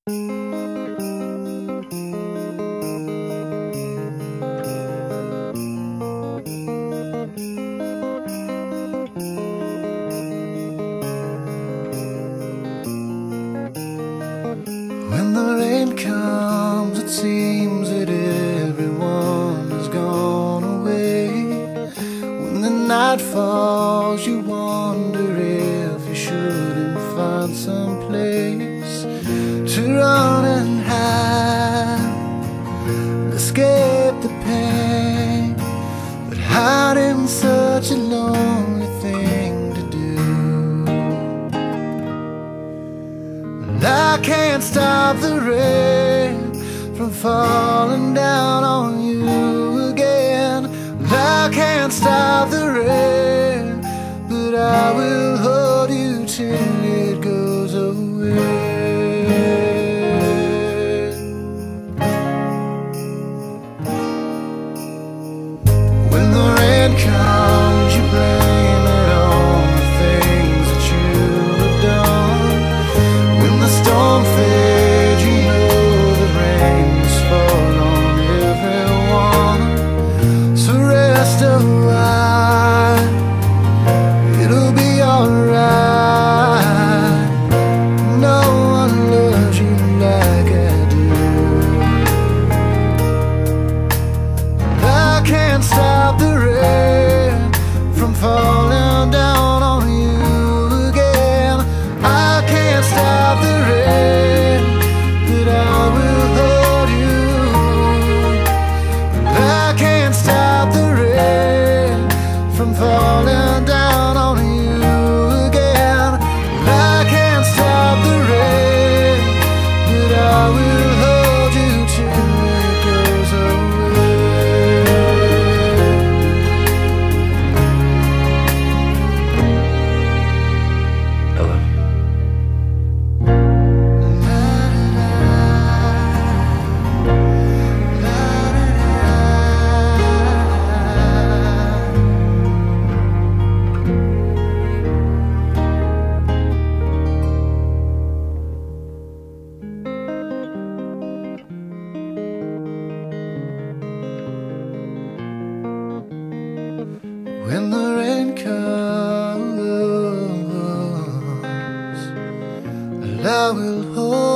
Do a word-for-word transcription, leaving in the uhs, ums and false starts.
When the rain comes, it seems that everyone has gone away. When the night falls, you wonder if you shouldn't find some place to run and hide, escape the pain. But hiding's such a lonely thing to do. And I can't stop the rain from falling down on you again. And I can't stop the rain, but I will hold you till it goes away. When the rain comes, you blame it on the things that you have done. When the storm fades, you know the rain must fall on everyone. So rest a while, it'll be alright. No one loves you like I do. And I can't stop the rain from falling down on you again. I can't stop the rain, but I will hold you. And I can't stop the rain from falling down on you again. And I can't stop the rain, but I will hold you till it goes away. I love you. When the rain comes, and I will hold